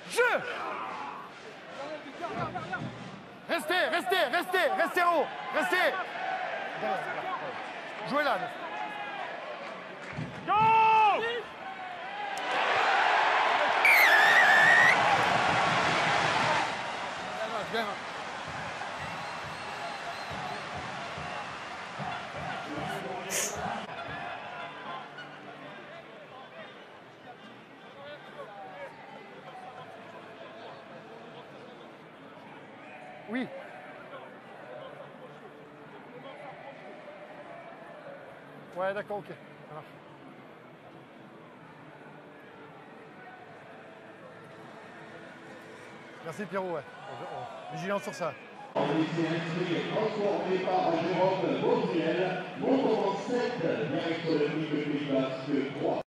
Jeu. Restez haut. Restez. Jouez là. Go! Bien. Oui. Ouais, d'accord, ok. Ça marche. Merci Pierrot, ouais. Vigilance sur ça. On s'est inscrit transformé par Jérôme Beauviel, montant en 7, direct olympique de Pays Basque 3.